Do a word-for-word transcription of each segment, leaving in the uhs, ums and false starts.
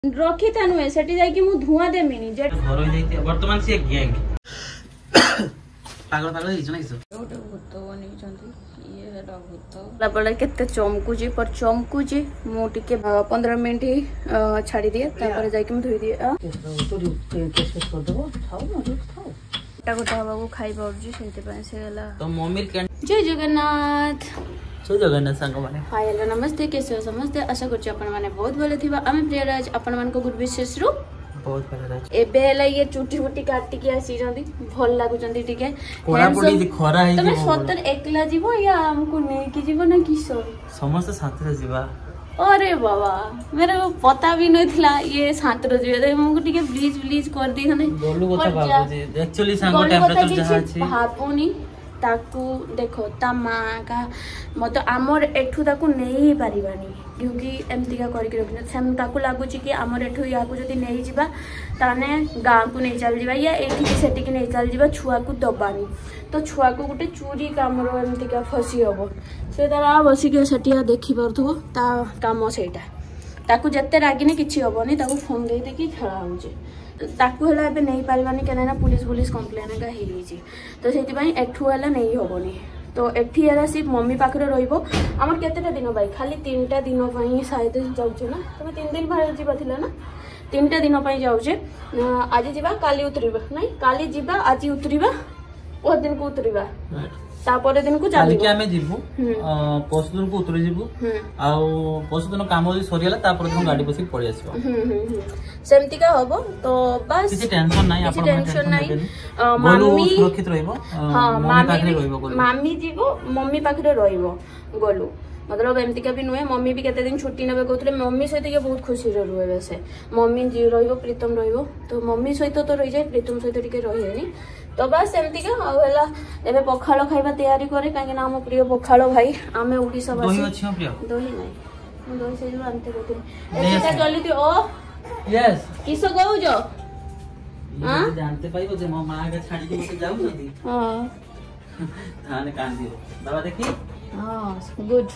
रखी था नुहे सेठी जाई कि मु धुआं देमिनी जे घर हो जाई वर्तमान से गैंग पागल पागल हिजो नाइसो ओटे भूत बनी चंदी ये हेडा भूत लाबले केते चमकुजी पर चमकुजी मु टिके पंद्रह मिनिट ही छाडी दिए तापर जाई कि मु धोई दिए आ तो केस केस कर देबो खाओ ना खाओ टा गोटा बाबू खाई पड़जी सेते पय से गला तो मम्मी के जय जगन्नाथ जय जगन्नाथ संग माने हाय हेलो नमस्ते कैसे हो समस्ते आशा करछि अपन माने बहुत भले थिबा आमे प्रियराज अपन मान को गुड विशेष रु बहुत भले राज एबे हला ये चुटी मुटी काटी के आसी जंदी भल लागु जंदी ठीक है कोरा पडी खरा है तमे सतर एकला जीवो या हमको नै कि जीवो ना किसो समस्त साथ रे जीवा अरे बाबा मेरे को पता भी नहीं था ये साथ रो जीवे तो हमको ठीक है प्लीज प्लीज कर दी हने बोलू কথা बाबूजी एक्चुअली सांगो टेंपरेचर जहा अछि भाबोनी ताकू देखो ता माँ का मत आमर एठू ताकू नहीं पारिबानी क्योंकि एमती का करके रखना सेम ताकू लागु छी कि आमर एठू या को जदी नहीं जिबा ताने गां को नहीं चल जिबा या एठी की सेठी की नहीं चल जिबा छुआ को दबानी तो छुआ को गुटे चूरी कामरो एमती का फसी होबो से तारा बसी के सेठिया देखि परथो ता काम सेटा ताकू जत्ते रागिने किछि होबोनी ताकू फोन दे दे कि खेला होजे ताकू हला एबे नहीं पारिबानी केना ना पुलिस पुलिस कंप्लेन का हेली छी तो सेति पई एठू हला नहीं होबोनी तो एठी हला सिर्फ मम्मी पाखरे रहिबो हमर केतेटा दिन भाई खाली तीनटा दिन पई शायद जाउछे ना तमे तीन दिन भाई जीवा थिला ना तीनटा दिन पई जाउछे आज जीवा काली उतरिबा नहीं काली जीवा आज उतरिबा ओ दिन को उतरिबा तापर दिन को काली के हमें जीवु पशु दिन को उतरि जीवु आ पशु दिन काम होई सरियला तापर दिन गाड़ी बसी पळि आसीबो सेमती का होबो तो बस किसी टेंशन नहीं आपण टेंशन नहीं मम्मी सुरक्षित रहइबो हां मम्मी मम्मी जीवो मम्मी पाखरे रहिबो गोलू मतलब एमती का भी नुहे मम्मी भी केते दिन छुट्टी नेबे कहतले मम्मी सहित के बहुत खुशी रे रुहे वैसे मम्मी जी रहिबो प्रीतम रहिबो तो मम्मी सहित तो रहि जाय प्रीतम सहित टिके रहिएनी तो बस एमती का आ हला एबे पखालो खाइबा तैयारी करे काहे ना हम प्रिय पखालो भाई आमे ओडिसा वासी दही अछि प्रिय दही नै हम दही से जो आनते कहते एटा चली थी ओ यस किसो कहू जो हां जानते पाइबो जे मो मां के छाडी के मते जाऊ नदी हां थाने कान दियो बाबा देखी हां गुड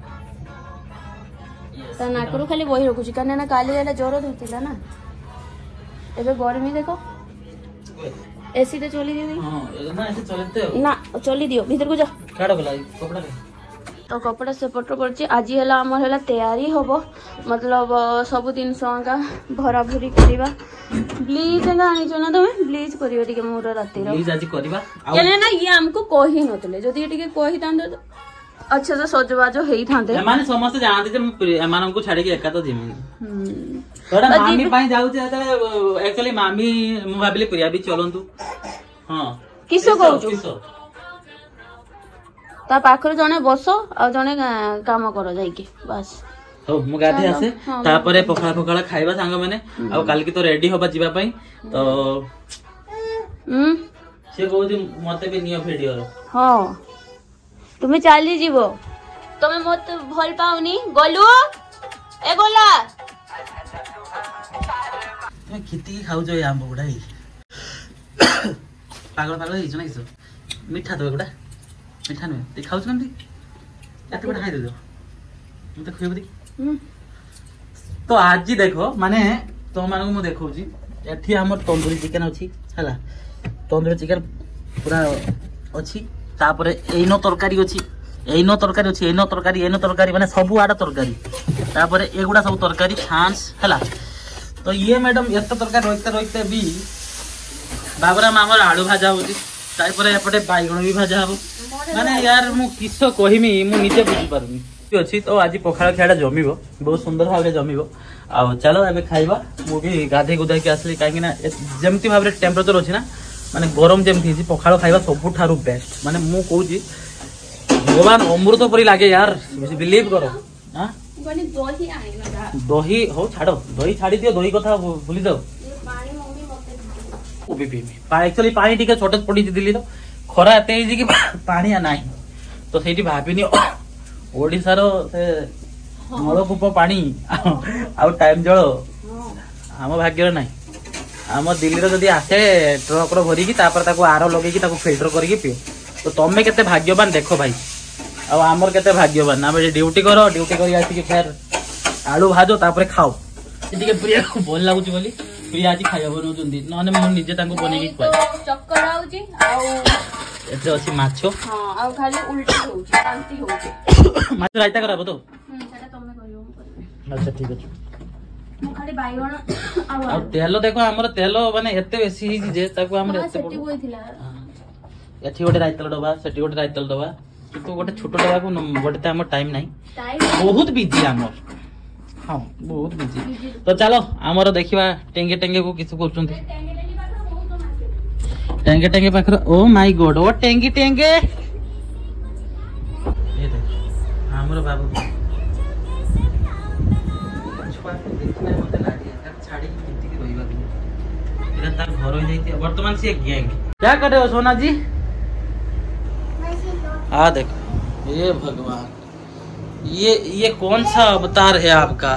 ता नाकरू खाली बही रखुची काने ना काली वाला ज्वर धरतिला ना एबे गर्मी देखो एसी तो चली दी हां ना ऐसे चलते हो ना चली दियो भीतर को जा काढो गला कपड़ा रे तो कपड़ा से पटो करछि आज हला हमर हला तैयारी होबो मतलब सब दिन संगा भरा भरी करबा ब्लीच ना आनी छना तमे ब्लीच करियो टिके मोर राती रो ब्लीच आज करबा केने ना ये हमको कहि नतले जदी टिके कहि तांदे अच्छा से सजबाजो हेई थांदे माने समस्त जानते जे एमान को छाडी के एका तो जिमी हम तोरा मामी पाई जाउ जे एक्चुअली मामी मु भाबिले प्रिया भी चलंतु हां किसो कहू छु ता पाखर जने बसो आ जने काम करो जाई के बस हो मु गाधे आसे तापरे पखळा पखळा खाइबा संग माने आ काल की तो रेडी होबा जीवा पई तो हम से कहू जे मते भी नियो वीडियो हां तुम्हें चाली जीवो तुम्हें मत भल पाउनी गोलू ए गोला तुम किति खाउ जो आंब गुडाई पागल पागल हिजो नाइसो मिठा दो गुडा मिठा न ते खाउ छनती एते बडा खाइ दो म त खुइबो दी तो आज देखो माने तो मानको मु देखौ छी एठी हमर तंदूरी चिकन अछि हला तंदूरी चिकन पूरा अछि तापरे एनो तरकारी अछि एनो तरकारी अछि एनो तरकारी एनो तरकारी माने सब आडा तरकारी तापरे एगुडा सब तरकारी छांस हला तो ये मैडम एत तरकारी रोइते रोइते भी बाबरा मामर आलू भाजा होती तापरे एपटे बाइगण भी भाजा हो माने यार मु किसो कहिमी मु नीचे बुझी पारुनी अछि तो आज पखाळ खेडा जमिबो बहुत सुंदर भाबरे जमिबो आ चलो एबे खाइबा मु भी गाधे गुदा के आसली काहे ना जेमती भाबरे टेंपरेचर अछि ना माने गरम जेमती छी पखाळ खाइबा सबु थारु बेस्ट माने मु कहू छी भगवान अमृत परी लागे यार बिलीव करो हां गनी दही आइ ना दही हो छाड़ो दही छाड़ी दियो दही कथा भूली जाओ पानी मम्मी मते ओ बी पी पा एक्चुअली पानी टिके छोटे पड़ी दिली तो खरा एते इजी कि पानी आ नाही तो सेठी भाबिनी ओडिसा रो से नलकूप पानी आ टाइम जळ हम भाग्य नाही हम दिल्ली रो जदी आसे ट्रक रो भरी की तापर ताको आरो लगे की ताको फिल्टर करी की पियो तो तमे केते भाग्यवान देखो भाई आ हमर केते भाग्यवान हम ड्यूटी करो ड्यूटी करी आसी के फेर आलू भाजो तापर खाओ ଟିକେ ପ୍ରିୟା କୁ ଭଲ ଲାଗୁଛି ବୋଲି ପ୍ରିୟା ଆଜି ଖାଇବା ବନଉଛନ୍ତି, ନହେଲେ ମୁଁ ନିଜେ ତାଙ୍କୁ ବନେଇକି ଖୁଆଏ। ଚକ୍କର ଆଉଛି ଆଉ ଏଥିରେ ଅଛି ମାଛ। ହଁ ଆଉ ଖାଲି ଉଲ୍ଟି ହଉଛି, ବାନ୍ତି ହଉଛି। ମାଛ ରାଇତା କରାବ ତ? ହୁଁ ସେଟା ତମେ କରିବ, ମୁଁ କରିବି। ଆଚ୍ଛା ଠିକ ଅଛି। ମୁଁ ଖାଲି ବାଇଗଣ ଆଉ ଆଉ ତେଲ ଦେଖ ଆମର ତେଲ ମାନେ ଏତେ ବେଶୀ ହେଇଛି ଯେ ତାକୁ ଆମର ଏତେ ସେଠି ବୋଇଥିଲା। ଏଠି ଗୋଟେ ରାଇତେଲ ଡବା, ସେଠି ଗୋଟେ ରାଇତେଲ ଡବା, କିନ୍ତୁ ଗୋଟେ ଛୋଟ ଡବାକୁ ଗୋଟେ ତ ଆମର ଟାଇମ ନାହିଁ, ବହୁତ ବିଜି ଆମର। ହଁ ବହୁତ ବିଜି। ତ ଚାଲ ଆମର ଦେଖିବା ଟେଙ୍ଗେ ଟେଙ୍ଗେ କୁ କିଛି କରୁଛନ୍ତି। ଟେଙ୍ଗେ ଟେଙ୍ଗେ ପାଖରେ ଓ ମାଇ ଗଡ, ଓ ଟେଙ୍ଗି ଟେଙ୍ଗେ ଆମର ବାବୁ वर्तमान से गैंग क्या कर रहे हो सोना जी? आ देखो ये भगवान, ये ये कौन सा अवतार है आपका?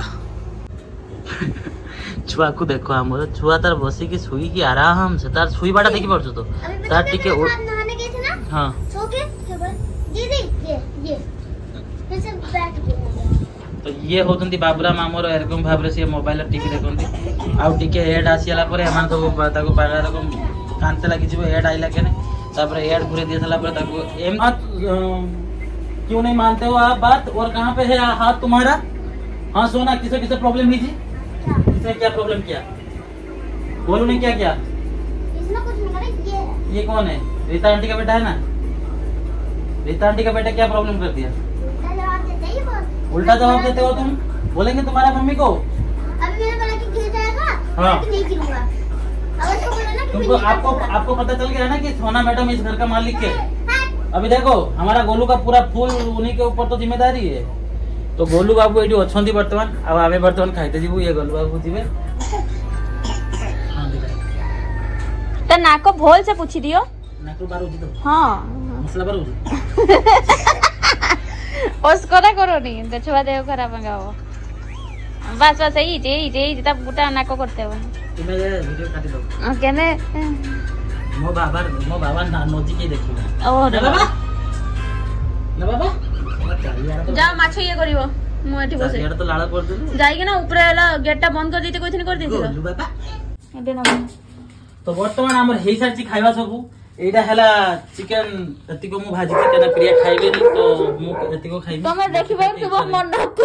छुआ को देखो हमर छुआ तार बसी की सुई की आराम से तार सुई बाटा देखि परछो तो तार टिके नहाने गए थे ना। हां सो के दीदी ये ये जैसे बैठ के तो ये होतंती बाबुराम हमर एरकम भाबरे से मोबाइल टीवी देखंती आउ टिके एड आसीला परे एमान तो ताको पागा रकम कांते लागि जिवो एड आइला केने तापर एड घुरे दियला परे ताको एम क्यों नहीं मानते हो आप बात? और कहां पे है हाथ तुम्हारा? हां सोना किसे किसे प्रॉब्लम हुई जी? किसे क्या प्रॉब्लम किया? बोलो नहीं क्या क्या? इसमें कुछ नहीं करे। ये ये कौन है? रीता आंटी का बेटा है ना? रीता आंटी का बेटा क्या प्रॉब्लम कर दिया? उल्टा जवाब देते हो तुम। बोलेंगे तुम्हारा मम्मी को अभी मैंने बोला कि गिर जाएगा। हाँ नहीं गिरूंगा। अब उसको बोला ना कि तुमको आपको आपको पता चल गया ना कि सोना मैडम इस घर का मालिक है। अभी देखो हमारा गोलू का पूरा फूल उन्हीं के ऊपर तो जिम्मेदारी है। तो गोलू बाबू एठी अछंती वर्तमान अब आमे वर्तमान खाइते जीवु ये गोलू बाबू जीवे। हां त नाको भोल से पूछि दियो। नाको बारू जी तो हां मसला बारू जी उसको ना करो नहीं तो छुआ देव खराब मंगाओ बस बस यही यही यही तब गुटा नाको करते हो तुम्हें ये वीडियो काटी दो केने मो बाबा मो बाबा ना नोजी के देखियो ओ ना बाबा ना बाबा जा माछ ये करिवो मु एठी बसे यार तो लाळ कर देलु जाई के ना ऊपर वाला गेट टा बंद कर देते कोइथिन कर देथिलो गोलू बाबा एडे ना तो वर्तमान हमर हेई साची खाइबा सबु एटा हला चिकन एतिको मु भाजी चिकन प्रिया खाइबे नी तो मु एतिको खाइबे तमे देखिबे सब मन को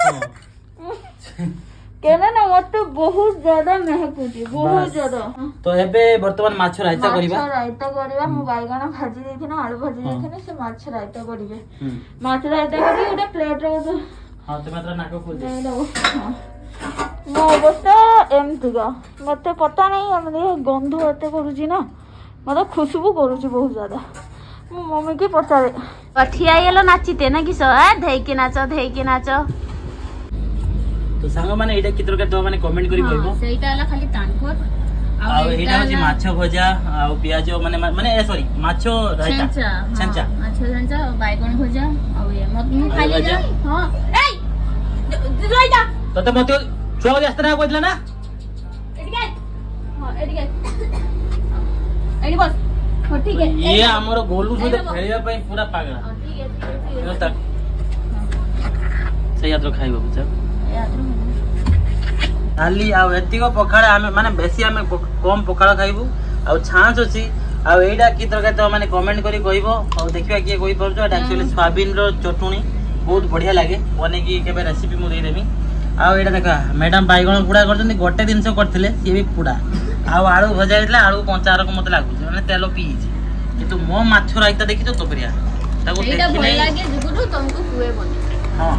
केना ना मत बहुत ज्यादा महकुची बहुत ज्यादा। तो एबे वर्तमान माछ रायता करिबा माछ रायता करिबा मु बायगण भाजी देथि ना आलू भाजी देथि ना से माछ रायता करिबे माछ रायता करी ओटा प्लेट रे हां ते मात्र नाको खोल दे मो अवस्था एमतिगा मते पता नहीं हमरे गंध एते करूची ना मतलब खुशबू करूची बहुत ज्यादा मो मम्मी के पचारे पठिया येलो नाचीते ना किसो आ धै के नाच धै के नाच तो सांग माने एटा कितर के तो माने कमेंट करी कहबो सेटा हला खाली तानकोर आ एटा होची माछ भजा आ प्याज माने माने सॉरी माछ रायता छंचा माछ छंचा बायगण भजा आ ये मत मु खाली जा हां ए रायता तते मते छुआ आस्तना कोइला ना एडी के हां एडी के एडी बस हो ठीक है ये हमरो गोलू से खेलिया पई पूरा पागल हां ठीक है ठीक है तक से यात्रा खाइबो बुझा यात्रा खाली आ एतिको पखाड़ा हमें माने बेसी हमें कम पखाड़ा खाइबू आ छांच अछि आ एडा की तरह तो माने कमेंट करी कहबो आ देखिबा के कोइ परजो एटा एक्चुअली सोयाबीन रो चटुनी बहुत बढ़िया लागे बने की केबे रेसिपी मु दे देमी आ एडा देखा मैडम बाइगण पुडा करछन गोटे दिन से करथिले सी भी पुडा आ आलू भजा हेतला आलू पंचार को मत लागु माने तेल पीछि किंतु मो माछ राइता देखि तो तो प्रिया ताको एटा भल लागे जुगुरु तुमको कुए बने हां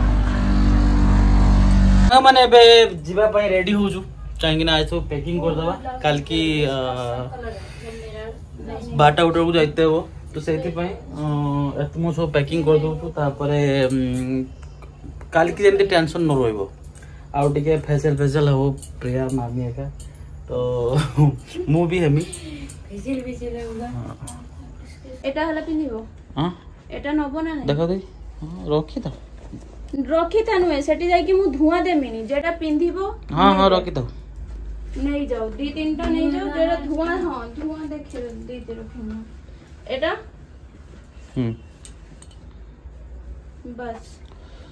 हां माने बे जीवा पई रेडी हो छु काहे कि ना आइसो पैकिंग कर दबा काल की बाटा उटर को जाइते हो तो सेति पई एतमो सब पैकिंग कर दउ छु तापरे काल की जेंते टेंशन न रहइबो आउ टिके फेशियल फेशियल हो प्रिया मामी का तो मु भी हमी फेशियल फेशियल होगा एटा हला पिनिबो हां एटा नबो ना देखो दे रखी त रखी था नुए सेठी जाई कि मु धुआं देमिनी जेटा पिंधिबो हां हां रखी त नहीं जाओ दी तीनटा नहीं जाओ जेटा धुआं हां धुआं देख दे दे रखिना एटा हम बस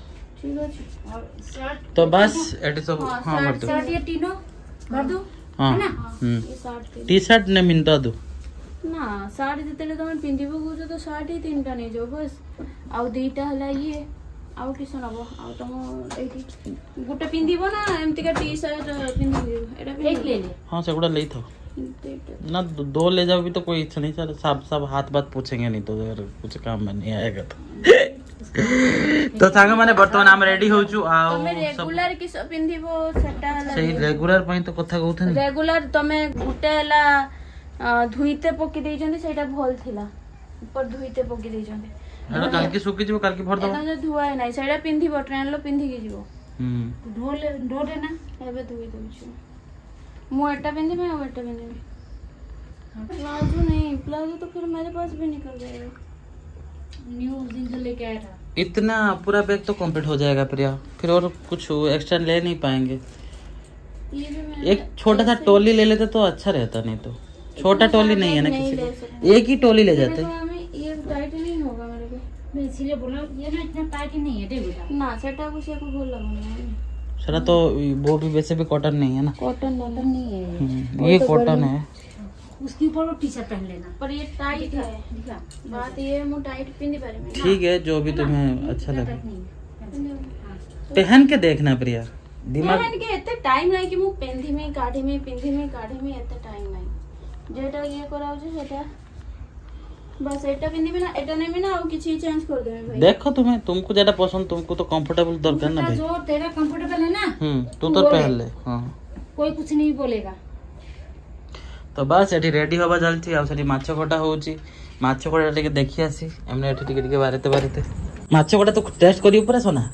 ठीक अछि और शर्ट तो बस एटी सब हां भर दो शर्ट ये तीनो भर दो हां है ना हम ये शर्ट टी शर्ट ने मिनटा दो ना शर्ट जतेले तुम पिंदिबो गुजो तो शर्ट ही तीनटा नै जो बस आउ दुईटा हला ये आउ किस नबो आउ तुम एठी गुटे पिंदिबो ना एमती का टी शर्ट पिंदिबो एटा एक ले ले हां सेगुडा लेई थो ना दो ले जाओ भी तो कोई इच्छा नहीं सर सब सब हाथ बात पूछेंगे नहीं तो यार कुछ काम में नहीं आएगा तो तो सांग माने वर्तमान हम रेडी हो छु आ तमे रेगुलर किस पिंदिबो सेटा हला सही रेगुलर पई तो कथा कहथन रेगुलर तमे गुटे हला धुईते पकी देई जंदी सेटा भल थिला ऊपर धुईते पकी देई जंदी एटा काल के सुकी जिवो काल के भर दो एटा जे धुआई नाही सेटा पिंदिबो ट्रेन लो पिंदी के जिवो हम ढोले ढोडे ना एबे धुई दउ छु मु एटा पिंदी मैं एटा पिंदी प्लाजो नहीं प्लाजो तो फिर मेरे पास भी निकल जाएगा न्यू जिंस लेके आया था इतना पूरा बैग तो कंप्लीट हो जाएगा प्रिया फिर और कुछ एक्स्ट्रा ले नहीं पाएंगे ये भी एक छोटा सा टोली ले लेते तो अच्छा रहता नहीं तो छोटा टोली नहीं है ना किसी को एक ही टोली ले जाते ये टाइट नहीं होगा मेरे को मैं इसीलिए बोला ये ना इतना टाइट नहीं है देखो ना सेटा कुछ को बोल लगा सरा तो वो भी वैसे भी कॉटन नहीं है ना कॉटन कॉटन नहीं है ये कॉटन है उसके ऊपर वो टी शर्ट पहन लेना पर ये टाइट है दिखा बात ये मु टाइट पिंदी पारे में ठीक है जो भी तुम्हें अच्छा लगे पहन के देखना प्रिया दिमाग पहन के इतने टाइम नहीं कि मु पेंधी में काढ़ी में पिंधी में काढ़ी में इतने टाइम नहीं जेटा ये कराउ जे सेटा बस एटा पिंदी में ना एटा नहीं में ना और किसी चेंज कर देबे भाई देखो तुम्हें तुमको ज्यादा पसंद तुमको तो कंफर्टेबल दरकार ना भाई जो तेरा कंफर्टेबल है ना हम्म तू तो पहन ले हां कोई कुछ नहीं बोलेगा तो बस एठी रेडी होबा चलछि आ सेठी माछ कोटा होउछि माछ कोटा टिके देखि आसी हमने एठी टिके टिके बारेते बारेते माछ कोटा तो टेस्ट करियो पूरा सोना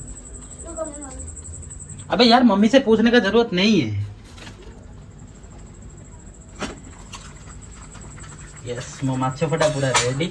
अबे यार मम्मी से पूछने का जरूरत नहीं है यस मो माछ कोटा पूरा रेडी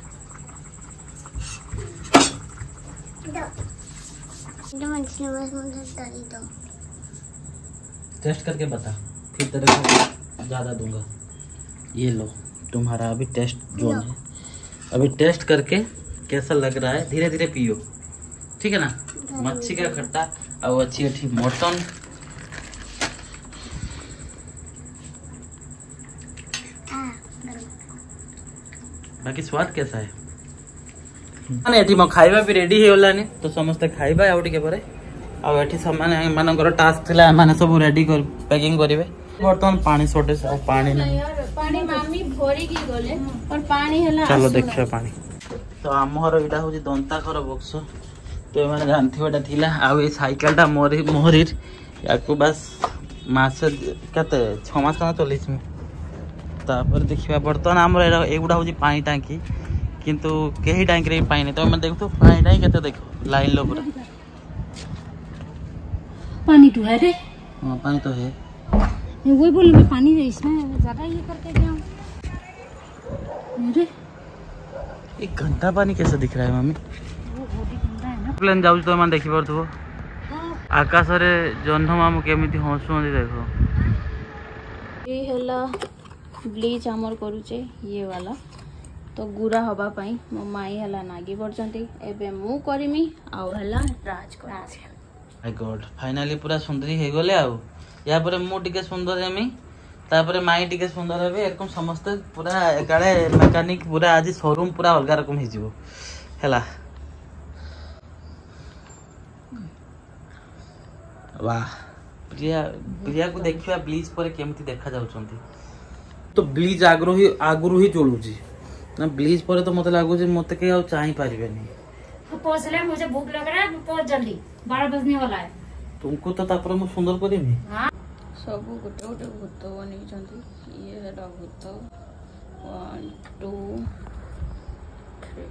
टेस्ट करके बता फिर तेरे को ज्यादा दूंगा ये लो तुम्हारा अभी टेस्ट जोन है अभी टेस्ट करके कैसा लग रहा है धीरे धीरे पियो ठीक है ना मच्छी का खट्टा और अच्छी अच्छी मटन बाकी स्वाद कैसा है माने एठी म खाइबा भी रेडी हे होला ने तो समस्त खाइबा आउ टिके परे आ एठी समान मानकर टास्क थिला माने सब रेडी कर पैकिंग करिवे बर्तमान पानी शॉर्टेज और पानी नहीं पानी मामी भरी की गले और पानी हला चलो देखियो पानी तो हमर एटा होजी दंता खर बक्स तो माने जानथि एटा थिला आ ए साइकिलटा मोरी मोहरीर याको बस मास कते छह मास ना चलिस में तापर देखिबा बर्तमान हमर एटा एगुडा होजी पानी टांकी किंतु केही टांकी रे पानी तो मैं देखतो पानी टांकी केते देखो लाइन लो पूरा पानी तो है रे हां पानी तो है मैं वही बोल मैं पानी है इसमें ज्यादा ये करके क्या अरे एक घंटा पानी कैसे दिख रहा है मम्मी वो बहुत ही गंदा है ना प्लेन जाउ तो मन देखि परथबो आकाश रे जन्म मामू केमिति हसुंदी देखो ये हला ब्लीच हमर करू छे ये वाला तो गुरा हवा पाई मो माई हला नागी पड़चंती एबे मु करिमी आ हला राज कर माय गॉड फाइनली पूरा सुंदरी हे गले आ या पर मु टिके सुंदर हेमी तापर माई टिके सुंदर हेबे एरकम समस्त पूरा एकाळे मैकेनिक पूरा आज शोरूम पूरा अलगा रकम हे जिवो हैला वाह प्रिया प्रिया को देखिया ब्लीच पर केमति देखा जाउचंती तो ब्लीच आग्रो ही आगुरु ही चलुची ना ब्लीच पर तो मते लागो जे मते के आ चाहि पारिबेनी पहुंचले मुझे भूख लग रहा है पहुंच जल्दी बारह बजने वाला है तुमको तो तापर मु सुंदर करिमी हां सब गोटे गोटे भूत बनी चंती ये हेडा भूत वन टू थ्री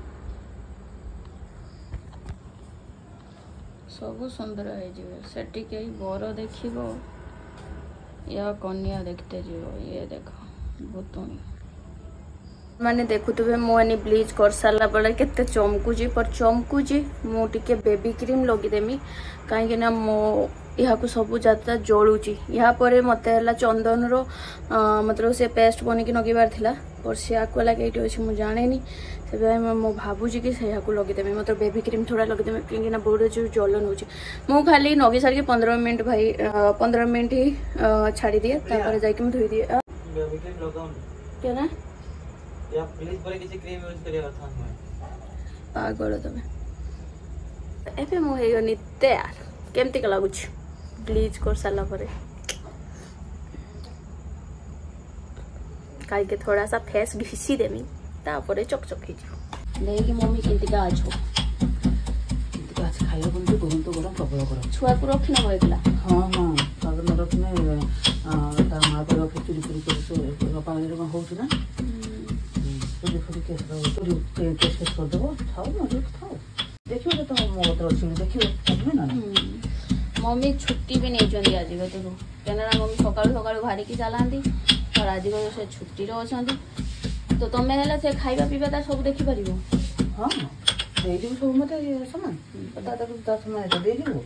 सब सुंदर है जीव सेठी के बर देखिबो या कन्या देखते जीव ये देखो भूतनी माने देखुवे मोहनी ब्लीच कर सारा बेले केते चमकुची पर चमकुची मु टिके बेबी क्रीम लगी देमी कहीं ना मो यहाँ को सब जाता जलुची यहाँ पर मत चंदन रो मतलब से पेस्ट बनिकी नगेबार थिला पर से आको लगे ये अच्छे मुझे जाने से मो भावुची कि से लगेदेमी मतलब बेबी क्रीम थोड़ा लगेदेमी कहीं बोर्ड जो जलन हो मु खाली नगे सारी पंद्रह मिनट भाई पंद्रह मिनट ही छाड़ी दिए तापर जाके मैं धोई दिए क्या ना या प्लीज पर किसी क्रीम यूज करिया था पागल तमे एबे मो हे गनी तैयार केमती का लागुछ ब्लीच कर साला परे काई के थोड़ा सा फेस घिसी देमी तापर चकचक ही जाओ लेकी मम्मी केमती का आज हो केमती का आज खाइला बंद गरम तो गरम प्रबल गरम छुआ को रखी ना होइला हां हां तागर न रखने ता मां पर रखे चुरी चुरी कर सो पानी रे होउछ ना तो देखो के तो के केस कर दबो खाओ न खाओ देखियो तो मो तो छी देखियो तब ना मम्मी छुट्टी भी नहीं जंदी आज गतो केनरा मम्मी सकाळ सकाळ भारी की चलांदी और आज गतो से छुट्टी रो छंदी तो तमे हला से खाइबा पीबा ता सब देखि परिबो हां दे दिउ सब मते समान पता तो दस समय तो दे दिउ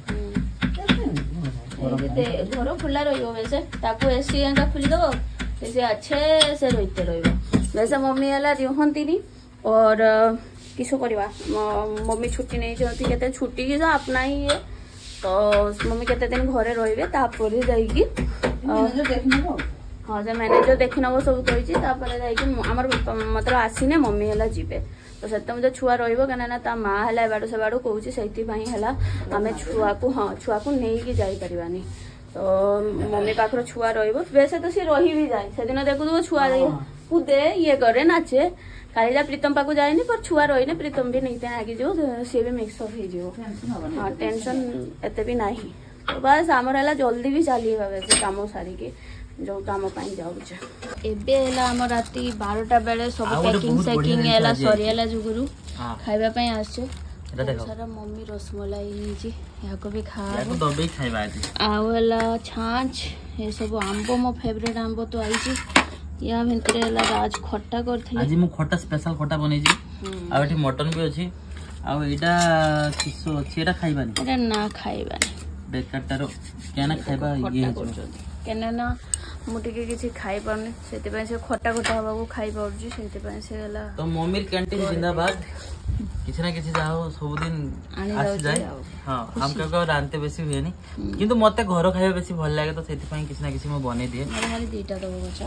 ते घर खुला रहियो वैसे ताको एसी एंगा खुली दो से अच्छे से रहिते रहिबो वैसे मम्मी हला रहंतीनी और किसो करवा मम्मी छुट्टी नहीं चलती केते छुट्टी की अपना ही है तो मम्मी केते दिन घरे रहिबे तापर जाईकी मैनेजर देखनो हाँ से मैनेजर देखि नबो सब कहिछि तापर जाईकी हमर मतलब आसीने मम्मी हला जीबे तो सेतम जो छुआ रहिबो कना ना ता मां हला बाडो से बाडो कहूछि सेति भाई हला हमें छुआ को हां छुआ को नहीं की जाई परिबानी तो मम्मी पाखर छुआ रहिबो वैसे तो से रही भी जाय से दिन देखु छुआ कूदे ये करे नाचे काली प्रीतम पाक जाए पर छुआ रही ने प्रीतम भी नहीं आगे जो सी भी मिक्सअप हो हाँ टेंशन एते भी नहीं तो बस आमर है जल्दी भी चली वैसे कम सारिकी जो कम जाऊे एबे आम राति बारटा बेले सब पैकिंग सैकिंग है सरीगला जुगुरु खाइबा पई आछे सारा मम्मी रसमलाई यहाँ को भी खाइबा आला छाछ ये सब आंबो मो फेवरेट आंबो तो आई या भितरे राज खट्टा करथिले आज मु खट्टा स्पेशल खट्टा बनै छी आ एठी मटन भी अछि आ एटा किसो अछि एटा खाइबानी एटा ना खाइबानी बेकारटारो केना खाइबा ये केना ना मुटी के किछि खाइ परने सेते पय से खट्टा खट्टा हबा को खाइ परजी सेते पय से गला तो मम्मीर कैंटीन जिंदाबाद किछ ना किछ जाओ सब दिन आसी जाय हां हम का रानते बेसी हुए नहीं किंतु मते घर खाइबा बेसी भल लागे तो सेते पय किछ ना किछ म बनै दिए खाली दीटा दबो बच्चा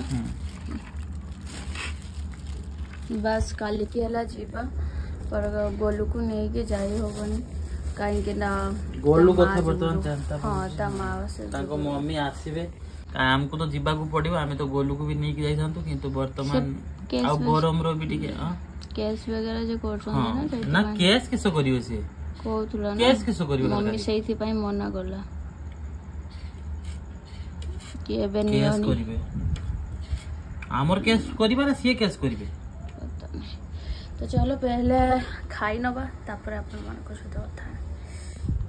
बस काली की हला जीवा पर गोलू को नहीं के जाई होबनी काई के ना गोलू कथा बर्तमान जानता हां ता मां से ताको मम्मी आसीबे हमको तो जीवा को पड़िबो हमें तो गोलू को भी नहीं के जाई थांतो किंतु वर्तमान आ गरम रो भी ठीक है केस वगैरह जो करछन ना ना केस किसो करियो से कोथुला ना केस किसो करियो मम्मी सेही पई मना करला कि एबे केस करिवे हमर केस करिबा ना से केस करिवे पता नहीं तो चलो पहले खाई नबा तापर अपन मन को सहित कथा